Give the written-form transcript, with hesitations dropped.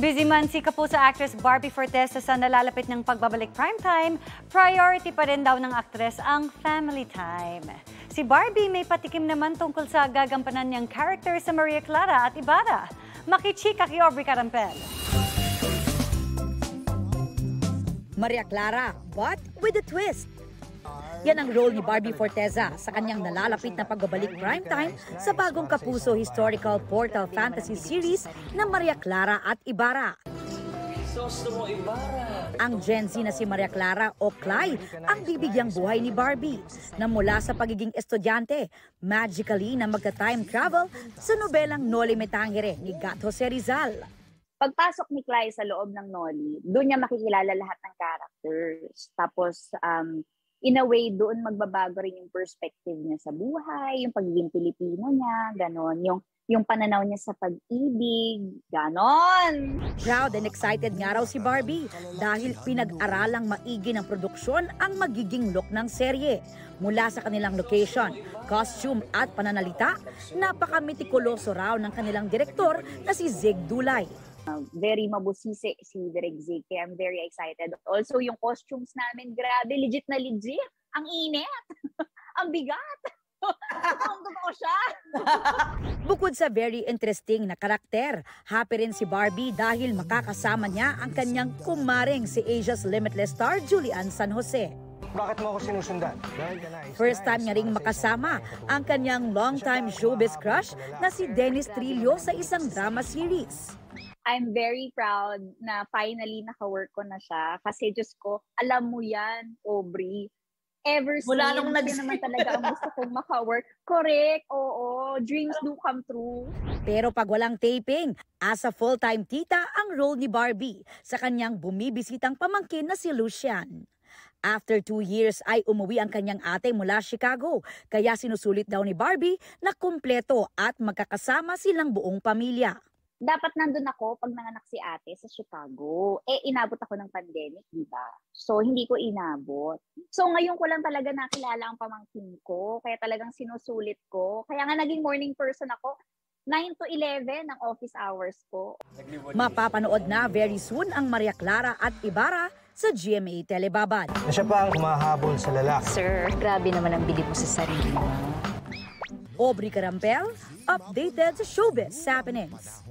Busy man si kapuso actress Barbie Forteza sa nalalapit ng pagbabalik primetime, priority pa rin daw ng aktres ang family time. Si Barbie may patikim naman tungkol sa gagampanan niyang character sa Maria Clara at Ibarra. Makichika kay Aubrey Carampel. Maria Clara, but with a twist. Yan ang role ni Barbie Forteza sa kanyang nalalapit na pagbabalik primetime sa bagong kapuso historical portal fantasy series na Maria Clara at Ibarra. Ang Gen Z na si Maria Clara o Clay ang bibigyang buhay ni Barbie na mula sa pagiging estudyante, magically na magka-time travel sa nobelang Noli Me Tangere ni Gat Jose Rizal. Pagpasok ni Clay sa loob ng Noli, doon niya makikilala lahat ng characters. Tapos, in a way, doon magbabago rin yung perspective niya sa buhay, yung pagiging Pilipino niya, ganon. Yung pananaw niya sa pag-ibig, ganon. Proud and excited nga raw si Barbie dahil pinag-aralang maigi ng produksyon ang magiging look ng serye. Mula sa kanilang location, costume at pananalita, napaka-mitikuloso raw ng kanilang direktor na si Zig Dulay. Very mabusisi si Direk Zig, kaya I'm very excited. Also, yung costumes namin, grabe, legit na legit. Ang init, ang bigat. Ang totoo siya. Bukod sa very interesting na karakter, happy rin si Barbie dahil makakasama niya ang kanyang kumaring si Asia's Limitless star Julian San Jose. Bakit mo ako sinusundan? First time niya ring makasama ang kanyang longtime showbiz crush na si Dennis Trillo sa isang drama series. I'm very proud na finally naka-work ko na siya. Kasi Diyos ko, alam mo yan, Aubrey. Ever since, yun naman talaga ang gusto kong maka-work. Correct, oo. Dreams do come true. Pero pag walang taping, as a full-time tita ang role ni Barbie sa kanyang bumibisitang pamangkin na si Lucian. After 2 years ay umuwi ang kanyang ate mula Chicago. Kaya sinusulit daw ni Barbie na kumpleto at magkakasama silang buong pamilya. Dapat nandun ako pag nanganak si ate sa Chicago. Inabot ako ng pandemic, di ba? So, hindi ko inabot. So, ngayon ko lang talaga nakilala ang pamangkin ko. Kaya talagang sinusulit ko. Kaya nga naging morning person ako. 9 to 11 ang office hours ko. Mapapanood na very soon ang Maria Clara at Ibarra sa GMA Telebabad. Siya pa ang humahabol sa lalaki. Sir, grabe naman ang bilib mo sa sarili mo. Aubrey Carampel, updated sa Showbiz Happenings.